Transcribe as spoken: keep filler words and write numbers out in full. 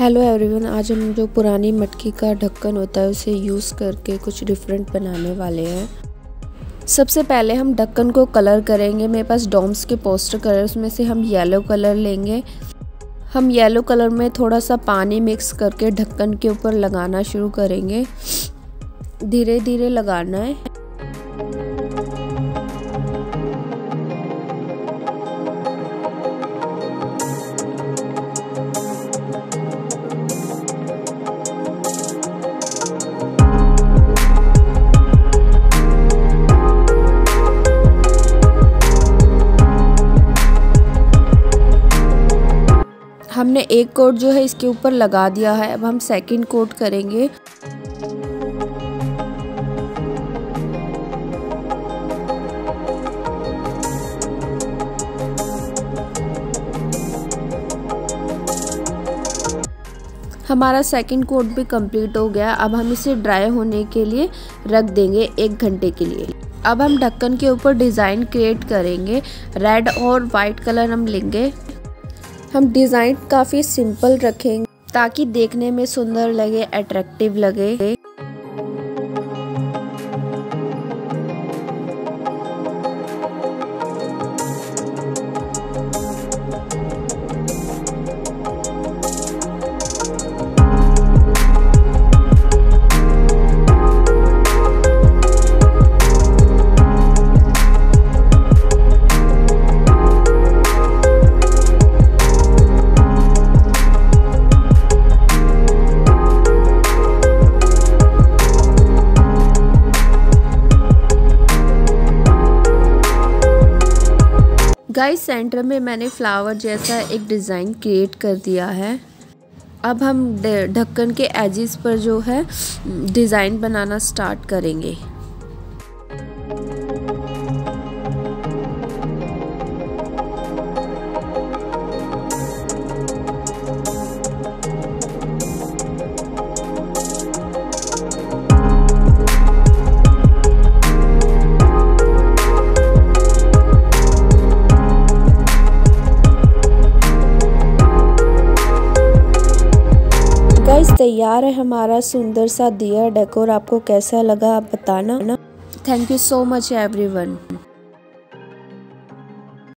Hello everyone, आज हम जो पुरानी मटकी का ढक्कन होता है उसे यूज़ करके कुछ डिफरेंट बनाने वाले हैं। सबसे पहले हम ढक्कन को कलर करेंगे। मेरे पास डॉम्स के पोस्टर कलर्स में से हम येलो कलर लेंगे। हम येलो कलर में थोड़ा सा पानी मिक्स करके ढक्कन के ऊपर लगाना शुरू करेंगे। धीरे धीरे लगाना है। हमने एक कोट जो है इसके ऊपर लगा दिया है। अब हम सेकंड कोट करेंगे। हमारा सेकंड कोट भी कंप्लीट हो गया। अब हम इसे ड्राई होने के लिए रख देंगे एक घंटे के लिए। अब हम ढक्कन के ऊपर डिज़ाइन क्रिएट करेंगे। रेड और वाइट कलर हम लेंगे। हम डिज़ाइन काफ़ी सिंपल रखेंगे ताकि देखने में सुंदर लगे, अट्रैक्टिव लगे। गाइस, सेंटर में मैंने फ्लावर जैसा एक डिज़ाइन क्रिएट कर दिया है। अब हम ढक्कन के एजेस पर जो है डिज़ाइन बनाना स्टार्ट करेंगे। गाइस, तैयार है हमारा सुंदर सा दिया डेकोर। आपको कैसा लगा आप बताना। Thank you so much everyone.